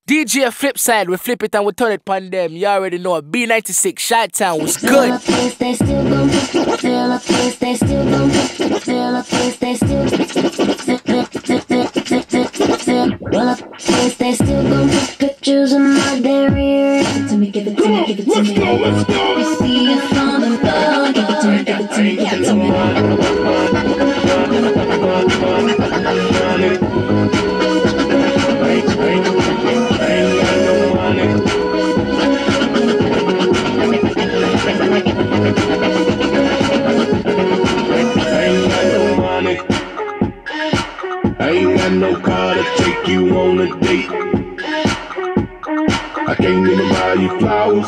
DJ Flipside, we flip it and we turn it pon them. You already know it. B96, Chi-Town was good. They still gon' fill up place, they still gon' fill up place, they still fill up place, they still gon' put pictures in my derriere. Give it to me, give it to me, give it to me. Let's go. You see us on the floor. Give it to me, give it to me, give it to me. I ain't got no car to take you on a date. I can't even buy you flowers.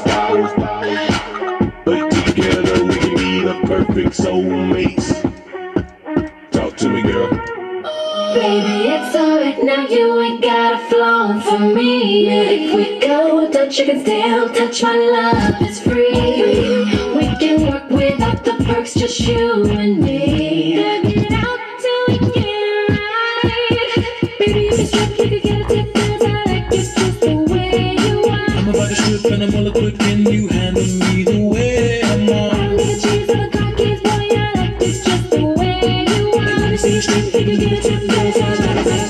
But together we can be the perfect soulmates. Talk to me, girl. Baby, it's alright now, you ain't got a flaw for me. If we go, touch, you can still touch, my love is free. We can work without the perks, just you and me. Work it out till we get it right. Baby, you can strip, you can get a tip, cause I like you just the way you are. I'm about to strip and I'm all equipped, and you handle me the way I'm on. I don't need a cheese for the car keys, boy, I like this just the way you are. Let me see you strip, you can get a tip, cause I like this.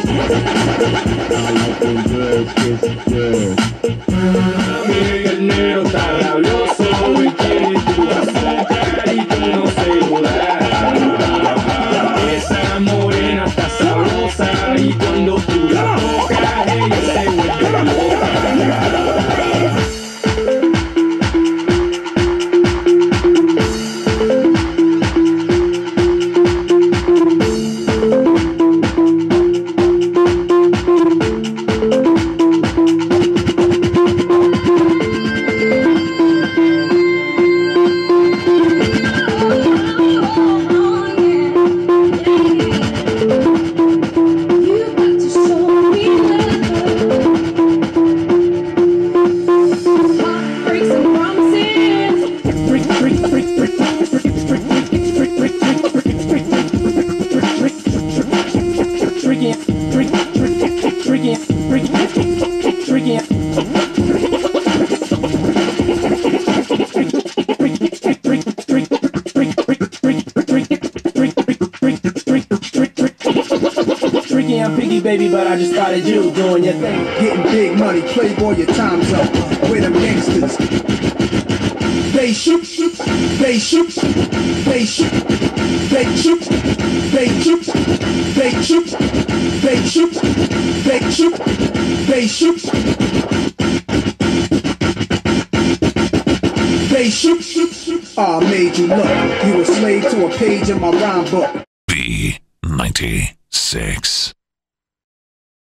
I like them good, good. Mi gallinero está rabioso, me quiere tu azúcar y tú no celular. Esa morena está sabrosa y cuando tú la tocas ella se vuelve loca. Piggy baby, but I just started you doing your thing. Getting big money, playboy, your time's up. With them gangsters. They shoot, they shoot, they shoot, they shoot, they shoot, they shoot, they shoot, they shoot, they shoot, they shoot. I made you look. You a slave to a page in my rhyme book. B96.